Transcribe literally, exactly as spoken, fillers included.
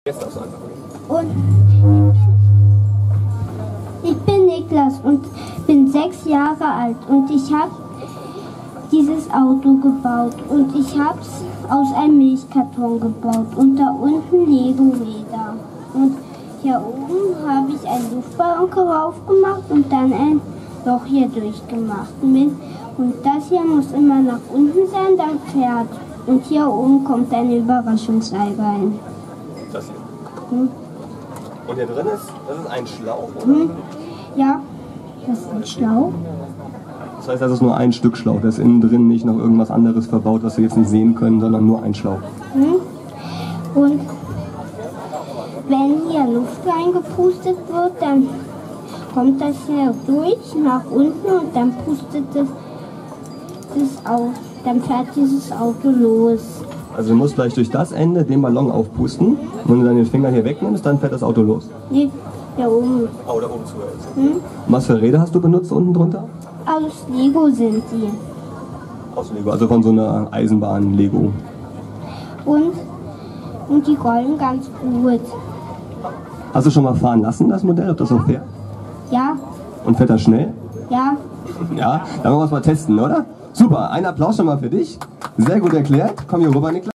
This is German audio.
Jetzt darfst du einfach. Und ich bin Niklas und bin sechs Jahre alt und ich habe dieses Auto gebaut und ich habe es aus einem Milchkarton gebaut und da unten Lego-Räder. Und hier oben habe ich einen Luftballon drauf gemacht und dann ein Loch hier durchgemacht. Und das hier muss immer nach unten sein, dann fährt. Und hier oben kommt ein Überraschungsei rein. Das hier. Hm. Und hier drin ist, das ist ein Schlauch, oder? Hm. Ja, das ist ein Schlauch. Das heißt, das ist nur ein Stück Schlauch. Da ist innen drin nicht noch irgendwas anderes verbaut, was wir jetzt nicht sehen können, sondern nur ein Schlauch. Hm. Und wenn hier Luft reingepustet wird, dann kommt das hier durch nach unten und dann pustet es das auf. Dann fährt dieses Auto los. Also du musst gleich durch das Ende den Ballon aufpusten. Und wenn du dann den Finger hier wegnimmst, dann fährt das Auto los. Nee, da oben. Oh, da oben zuhältst. Hm? Was für Räder hast du benutzt unten drunter? Aus Lego sind die. Aus Lego, also von so einer Eisenbahn-Lego. Und, und die rollen ganz gut. Hast du schon mal fahren lassen, das Modell, ob das auch fährt? Ja, Und fährt das schnell? ja. Ja, dann wollen wir es mal testen, oder? Super, ein Applaus schon mal für dich. Sehr gut erklärt. Komm hier rüber, Niklas.